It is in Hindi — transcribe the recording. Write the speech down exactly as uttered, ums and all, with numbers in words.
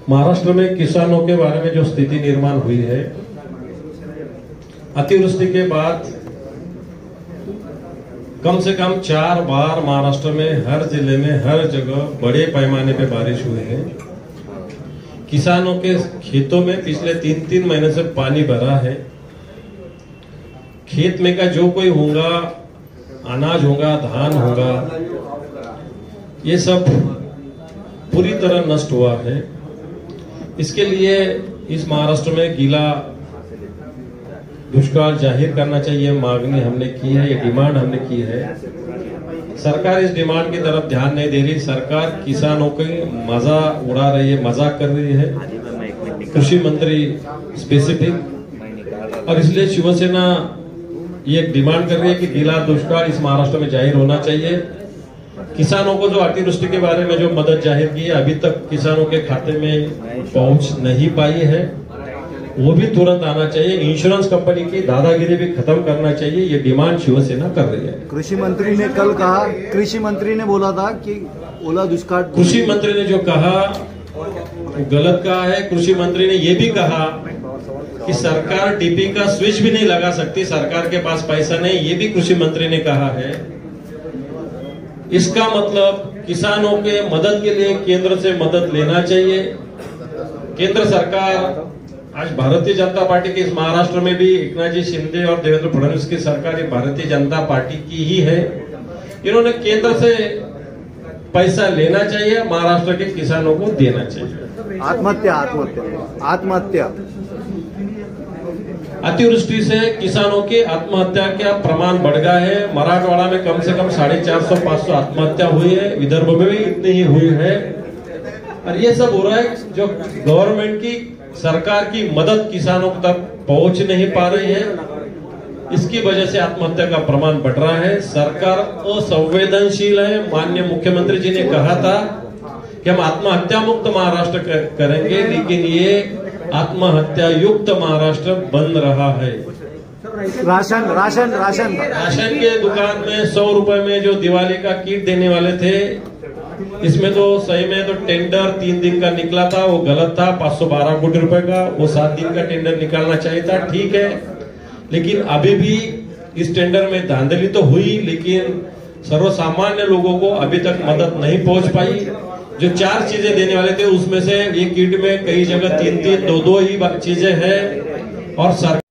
महाराष्ट्र में किसानों के बारे में जो स्थिति निर्माण हुई है, अतिवृष्टि के बाद कम से कम चार बार महाराष्ट्र में हर जिले में हर जगह बड़े पैमाने पे बारिश हुई है। किसानों के खेतों में पिछले तीन तीन महीने से पानी भरा है। खेत में का जो कोई होगा, अनाज होगा, धान होगा, ये सब पूरी तरह नष्ट हुआ है। इसके लिए इस महाराष्ट्र में गीला दुष्काल जाहिर करना चाहिए, मांगनी हमने की है, ये डिमांड हमने की है। सरकार इस डिमांड की तरफ ध्यान नहीं दे रही। सरकार किसानों की मजा उड़ा रही है, मजाक कर रही है, कृषि मंत्री स्पेसिफिक। और इसलिए शिवसेना ये डिमांड कर रही है कि गीला दुष्काल इस महाराष्ट्र में जाहिर होना चाहिए। किसानों को जो अतिवृष्टि के बारे में जो मदद जाहिर की है, अभी तक किसानों के खाते में पहुंच नहीं पाई है, वो भी तुरंत आना चाहिए। इंश्योरेंस कंपनी की दादागिरी भी खत्म करना चाहिए, ये डिमांड शिवसेना कर रही है। कृषि मंत्री ने कल कहा, कृषि मंत्री ने बोला था कि ओला दुष्काल, कृषि मंत्री ने जो कहा गलत कहा है। कृषि मंत्री ने ये भी कहा कि सरकार टीपी का स्विच भी नहीं लगा सकती, सरकार के पास पैसा नहीं, ये भी कृषि मंत्री ने कहा है। इसका मतलब किसानों के मदद के लिए केंद्र से मदद लेना चाहिए। केंद्र सरकार, आज भारतीय जनता पार्टी के इस महाराष्ट्र में भी एकनाथ जी शिंदे और देवेंद्र फडणवीस की सरकार भारतीय जनता पार्टी की ही है। इन्होंने केंद्र से पैसा लेना चाहिए, महाराष्ट्र के किसानों को देना चाहिए। आत्महत्या आत्महत्या आत्महत्या अतिवृष्टि से किसानों की आत्महत्या का प्रमाण बढ़ गया है। मराठवाड़ा में कम से कम साढ़े चार सौ पांच सौ आत्महत्या हुई है, विदर्भ में भी इतनी ही हुई है। और ये सब हो रहा है जो गवर्नमेंट की, सरकार की मदद किसानों तक पहुंच नहीं पा रही है। इसकी वजह से आत्महत्या का प्रमाण बढ़ रहा है। सरकार असंवेदनशील है। माननीय मुख्यमंत्री जी ने कहा था कि हम आत्महत्या मुक्त महाराष्ट्र करेंगे, लेकिन ये आत्महत्या युक्त महाराष्ट्र बन रहा है। राशन राशन राशन राशन के दुकान में सौ रुपए में जो दिवाली का किट देने वाले थे, इसमें तो सही में तो टेंडर तीन दिन का निकला था, वो गलत था। पाँच सौ बारह कोटी रुपए का, वो सात दिन का टेंडर निकालना चाहिए था, ठीक है। लेकिन अभी भी इस टेंडर में धांधली तो हुई, लेकिन सर्वसामान्य लोगों को अभी तक मदद नहीं पहुंच पाई। जो चार चीजें देने वाले थे उसमें से एक किट में कई जगह तीन तीन दो दो ही चीजें हैं। और सरकार